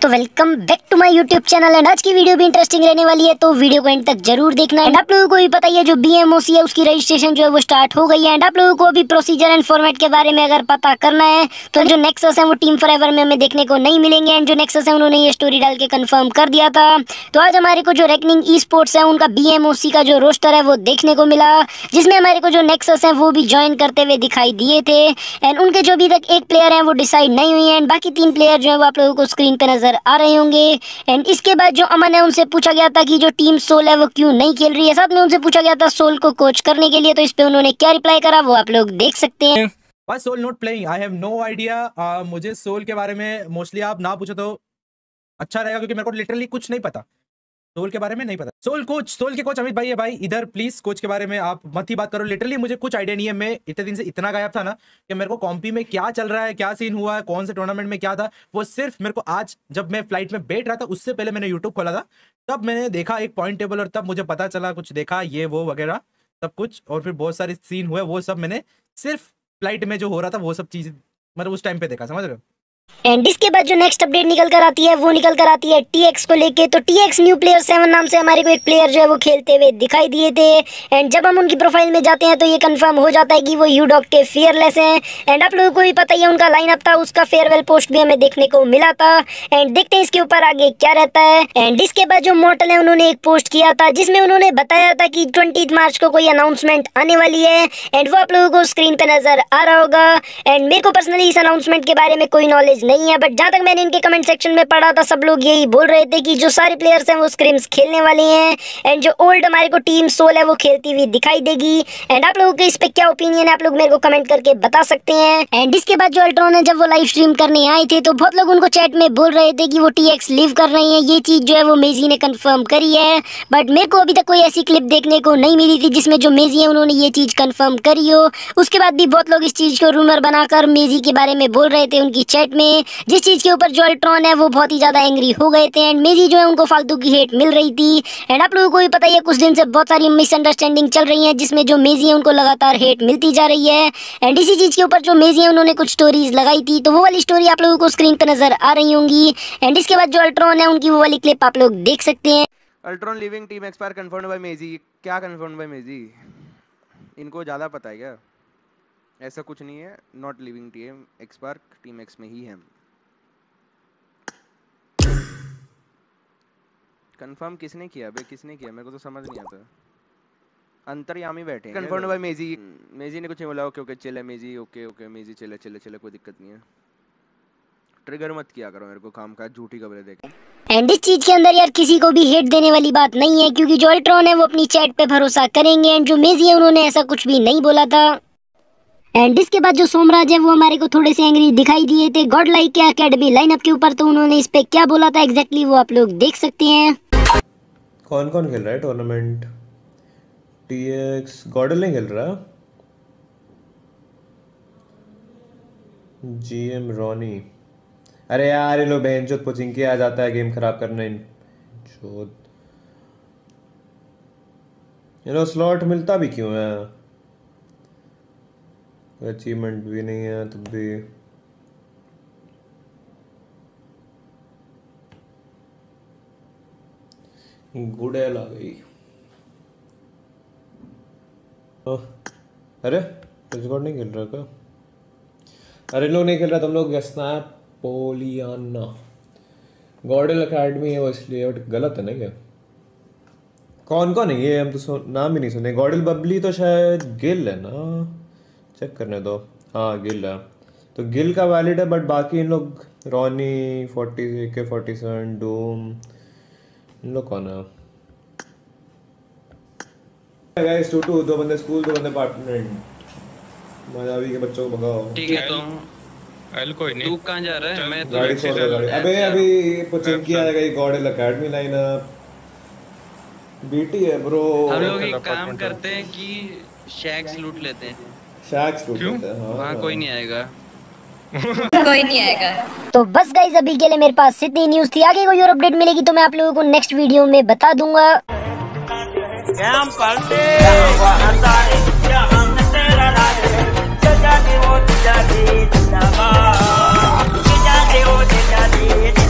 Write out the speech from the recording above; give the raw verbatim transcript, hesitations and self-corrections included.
तो welcome back to my YouTube channel and आज की वीडियो भी इंटरेस्टिंग रहने वाली है, तो वीडियो को एंड तक जरूर देखना। एंड आप लोगों को भी पता ही है जो बीएमओसी है उसकी रजिस्ट्रेशन जो है वो स्टार्ट हो गई है। एंड आप लोगों को अभी प्रोसीजर एंड फॉर्मेट के बारे में अगर पता करना है तो जो नेक्सस है वो टीम फॉरएवर में हमें देखने को नहीं मिलेंगे। एंड जो नेक्सस है उन्होंने ये स्टोरी डाल के कंफर्म कर दिया था। तो आज हमारे को जो रेकनिंग ई स्पोर्ट्स है उनका बीएमओसी का जो रोस्टर है वो देखने को मिला, जिसमें हमारे को जो नेक्सस है वो भी ज्वाइन करते हुए दिखाई दिए थे। एंड उनके जो अभी तक एक प्लेयर है वो डिसाइड नहीं हुई है एंड बाकी तीन प्लेयर जो है वो आप लोगों को स्क्रीन पे नजर आ रहे होंगे। एंड इसके बाद जो अमन है उनसे पूछा गया था कि जो टीम सोल है वो क्यों नहीं खेल रही है, साथ में उनसे पूछा गया था सोल को कोच करने के लिए, तो इस पे उन्होंने क्या रिप्लाई करा वो आप लोग देख सकते हैं। Why Soul not playing? I have no idea. मुझे सोल के बारे में मोस्टली आप ना पूछो तो अच्छा रहेगा, क्योंकि मेरे को लिटरली कुछ नहीं पता, सोल के बारे में नहीं पता। सोल कोच, सोल के कोच अमित भाई है भाई, इधर प्लीज कोच के बारे में आप मत ही बात करो। लिटरली मुझे कुछ आइडिया नहीं है। मैं इतने दिन से इतना गायब था ना कि मेरे को कॉम्पी में क्या चल रहा है, क्या सीन हुआ है, कौन से टूर्नामेंट में क्या था, वो सिर्फ मेरे को आज जब मैं फ्लाइट में बैठ रहा था उससे पहले मैंने यूट्यूब खोला था, तब मैंने देखा एक पॉइंट टेबल और तब मुझे पता चला, कुछ देखा ये वो वगैरह सब कुछ, और फिर बहुत सारे सीन हुए, वो सब मैंने सिर्फ फ्लाइट में जो हो रहा था वो सब चीज मतलब उस टाइम पे देखा, समझ रहे हो। एंड इसके बाद जो नेक्स्ट अपडेट निकल कर आती है वो निकल कर आती है टीएक्स को लेके। तो टीएक्स न्यू प्लेयर सेवन नाम से हमारे को एक प्लेयर जो है वो खेलते हुए दिखाई दिए थे। एंड जब हम उनकी प्रोफाइल में जाते हैं तो ये कंफर्म हो जाता है कि वो यू डॉग के फियरलेस हैं। एंड आप लोगों को भी पता ही है उनका लाइनअप था, उसका फेयरवेल पोस्ट भी हमें देखने को मिला था। एंड देखते हैं इसके ऊपर आगे क्या रहता है। एंड इसके बाद जो मॉर्टल है उन्होंने एक पोस्ट किया था जिसमें उन्होंने बताया था कि ट्वेंटी मार्च को कोई अनाउंसमेंट आने वाली है। एंड वो आप लोगों को स्क्रीन पे नजर आ रहा होगा। एंड मेरे को पर्सनली इस अनाउंसमेंट के बारे में कोई नॉलेज नहीं है, बट जहाँ तक मैंने इनके कमेंट सेक्शन में पढ़ा था सब लोग यही बोल रहे थे कि जो सारे प्लेयर्स हैं वो स्क्रिम्स खेलने वाले हैं। एंड जो ओल्ड हमारे को टीम सोल है वो खेलती हुई दिखाई देगी। एंड आप लोगों के इस पे क्या ओपिनियन है आप लोग मेरे को कमेंट करके बता सकते हैं। एंड इसके बाद जो अल्ट्रॉन है जब वो लाइव स्ट्रीम करने आए थे तो बहुत लोग उनको चैट में बोल रहे थे कि वो टीएक्स लीव कर रहे हैं। ये चीज जो है वो मेजी ने कंफर्म करी है, बट मेरे को अभी तक कोई ऐसी क्लिप देखने को नहीं मिली थी जिसमें जो मेजी है उन्होंने ये चीज कंफर्म करी हो। उसके बाद भी बहुत लोग इस चीज को रूमर बनाकर मेजी के बारे में बोल रहे थे उनकी चैट में, जिस चीज के ऊपर जो अल्ट्रॉन है वो बहुत ही ज्यादा एंग्री हो गए थे। एंड मेजी जो है उनको फालतू की हेट मिल रही थी। एंड आप लोगों को भी पता ही है कुछ दिन से बहुत सारी मिसअंडरस्टैंडिंग चल रही है जिसमें जो मेजी है उनको लगातार हेट मिलती जा रही है। एंड इसी चीज के ऊपर जो मेजी है उन्होंने कुछ स्टोरीज लगाई थी, तो वो वाली स्टोरी आप लोगों को स्क्रीन पे नजर आ रही होंगी। एंड इसके बाद जो अल्ट्रॉन है उनकी वो वाली क्लिप आप लोग देख सकते हैं। Ultron leaving team expire confirmed by मेजी। क्या कंफर्म्ड बाय मेजी? इनको ज्यादा पता है क्या? ऐसा कुछ नहीं है, not leaving team expire, team X में ही है। कंफर्म किसने किया बे? किसने किया? मेरे को तो समझ नहीं आता। अंतर्यामी बैठे हैं। कंफर्म्ड बाय मेजी। मेजी ने कुछ नहीं बोला। ओके ओके चले मेजी, ओके ओके मेजी चले चले चले, कोई दिक्कत नहीं है। ट्रिगर मत किया करो मेरे को काम का, झूठी खबरें देख। एंड इस चीज के अंदर यार किसी को भी हेट देने वाली बात नहीं है, क्योंकि जो अल्ट्रॉन है वो अपनी चैट पे भरोसा करेंगे। एंड जो मेजी है उन्होंने ऐसा कुछ भी नहीं बोला था। एंड इसके बाद जो सोमराज है वो हमारे को थोड़े से एंग्री दिखाई दिए थे गॉड लाइक के अकेडमी लाइनअप के ऊपर, तो उन्होंने इस पे क्या बोला था एग्जैक्टली वो आप लोग देख सकते हैं। कौन कौन खेल रहा है टूर्नामेंट? टीएक्स गॉडल नहीं खेल रहा, जीएम रॉनी। अरे यार ये लो बहन चोद पोचिंग के आ जाता है गेम खराब करने। चोद ये लो स्लॉट मिलता भी क्यों है? अचीवमेंट भी नहीं है तब भी। गुड़ैल आ गई। अरे डिस्कॉर्ड नहीं खेल रहा क्या? अरे लोग नहीं खेल रहा, तुम लोग स्नैप पोलियाना गॉडल अकेडमी है वो इसलिए, बट गलत है ना क्या? कौन कौन है ये? हम तो नाम ही नहीं सुने। गॉडल बबली तो शायद गिल है ना, चेक करने दो। हाँ गिल है, तो गिल का वैलिड है, बट बाकी इन लोग रॉनी फोर्टी के फोर्टी सेवन डूम, इन लोग कौन है? गाइस टू टू, दो बंदे स्कूल, दो बंदे अपार्टमेंट। मायावी के बच्चों को भगाओ। ठीक है तो अल कोई नहीं। तू कहां जा रहा है? मैं तो गाड़ी छोड़ दो गाड़ी। अबे अभी पुचिंग किया जाएगा ये गॉडल अकेडमी लाइनअप। बीटी है ब्रो। हम लोग एक काम करते हैं कि शैक्स लूट लेते हैं। शैक्स लूट लेते हैं। हां वहां कोई नहीं आएगा। कोई नहीं आएगा। तो बस गाइस अभी के लिए मेरे पास इतनी न्यूज थी। आगे कोई और अपडेट मिलेगी तो मैं आप लोगों को नेक्स्ट वीडियो में बता दूंगा। jadi, oh jadi, nama, jadi, oh jadi.